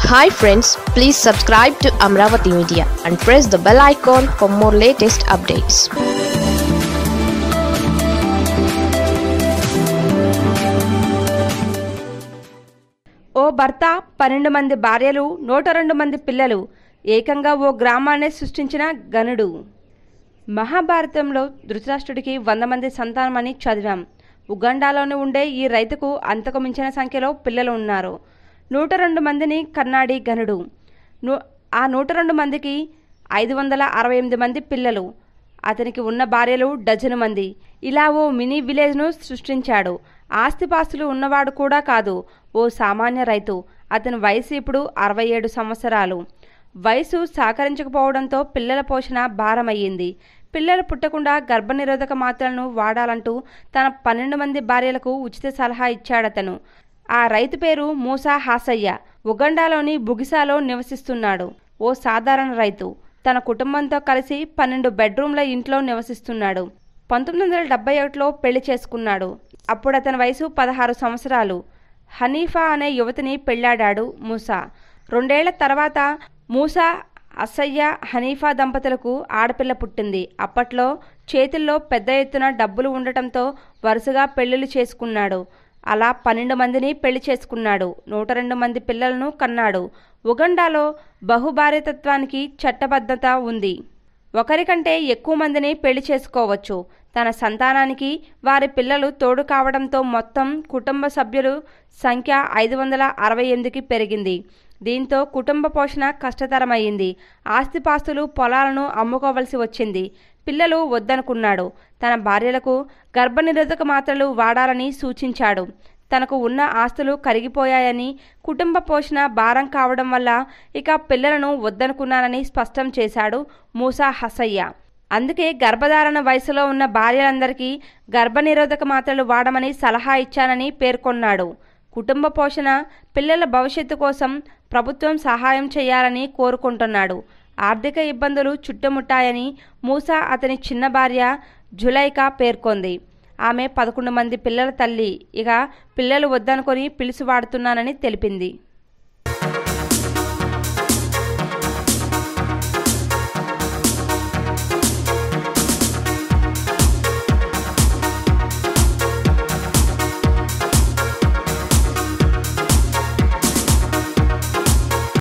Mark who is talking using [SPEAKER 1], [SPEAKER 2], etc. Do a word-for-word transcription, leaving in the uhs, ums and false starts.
[SPEAKER 1] Hi friends, please subscribe to Amaravathi Media and press the bell icon for more latest updates.
[SPEAKER 2] ఓ భర్త పన్నెండు మంది భార్యలు నూట రెండు మంది పిల్లలు ఏకంగా ఓ గ్రామాన్ని సృష్టించిన గనుడు. మహాభారతంలో ధృతరాష్ట్రుడికి వంద మంది సంతానమని చదివాం. ఉగాండాలోని ఉండే ఈ రైతుకు అంతకు మించిన సంఖ్యలో పిల్లలు ఉన్నారు. నూట రెండు మందిని కన్నాడి గనుడు. నూ ఆ నూట రెండు మందికి ఐదు వందల అరవై ఎనిమిది మంది పిల్లలు. అతనికి ఉన్న భార్యలు డజను మంది. ఇలా ఓ మినీ విలేజ్ను సృష్టించాడు. ఆస్తిపాస్తులు ఉన్నవాడు కూడా కాదు, ఓ సామాన్య రైతు. అతని వయసు ఇప్పుడు అరవై ఏడు సంవత్సరాలు. వయసు సహకరించకపోవడంతో పిల్లల పోషణ భారమయ్యింది. పిల్లలు పుట్టకుండా గర్భనిరోధక మాత్రలను వాడాలంటూ తన పన్నెండు మంది భార్యలకు ఉచిత సలహా ఇచ్చాడతను. ఆ రైతు పేరు మూసా హాసయ్య. ఉగండాలోని బుగిసాలో నివసిస్తున్నాడు. ఓ సాధారణ రైతు. తన కుటుంబంతో కలిసి పన్నెండు బెడ్రూమ్ల ఇంట్లో నివసిస్తున్నాడు. పంతొమ్మిది వందల డెబ్బై ఒకటిలో పెళ్లి చేసుకున్నాడు. అప్పుడు అతని వయసు పదహారు సంవత్సరాలు. హనీఫా అనే యువతిని పెళ్లాడాడు మూసా. రెండేళ్ల తర్వాత మూసా అసయ్య హనీఫా దంపతులకు ఆడపిల్ల పుట్టింది. అప్పట్లో చేతుల్లో పెద్ద ఎత్తున డబ్బులు ఉండటంతో వరుసగా పెళ్లిళ్ళు చేసుకున్నాడు. అలా పన్నెండు మందిని పెళ్లి చేసుకున్నాడు. నూట రెండు మంది పిల్లలను కన్నాడు. ఉగండాలో బహుభార్యతత్వానికి చట్టబద్ధత ఉంది. ఒకరికంటే ఎక్కువ మందిని పెళ్లి చేసుకోవచ్చు. తన సంతానానికి వారి పిల్లలు తోడు కావడంతో మొత్తం కుటుంబ సభ్యులు సంఖ్య ఐదు వందల అరవై ఎనిమిదికి పెరిగింది. దీంతో కుటుంబ పోషణ కష్టతరమయ్యింది. ఆస్తిపాస్తులు పొలాలను అమ్ముకోవలసి వచ్చింది. పిల్లలు వద్దనుకున్నాడు. తన భార్యలకు గర్భనిరోధక మాత్రలు వాడాలని సూచించాడు. తనకు ఉన్న ఆస్తులు కరిగిపోయాయని, కుటుంబ పోషణ భారం కావడం వల్ల ఇక పిల్లలను వద్దనుకున్నానని స్పష్టం చేశాడు మూసా హసయ్య. అందుకే గర్భధారణ వయసులో ఉన్న భార్యలందరికీ గర్భనిరోధక మాత్రలు వాడమని సలహా ఇచ్చానని పేర్కొన్నాడు. కుటుంబ పోషణ, పిల్లల భవిష్యత్తు కోసం ప్రభుత్వం సహాయం చేయాలని కోరుకుంటున్నాడు. ఆర్థిక ఇబ్బందులు చుట్టుముట్టాయని మూసా అతని చిన్న భార్య జులైకా పేర్కొంది. ఆమె పదకొండు మంది పిల్లల తల్లి. ఇక పిల్లలు వద్దనుకొని పిలుసు వాడుతున్నానని తెలిపింది.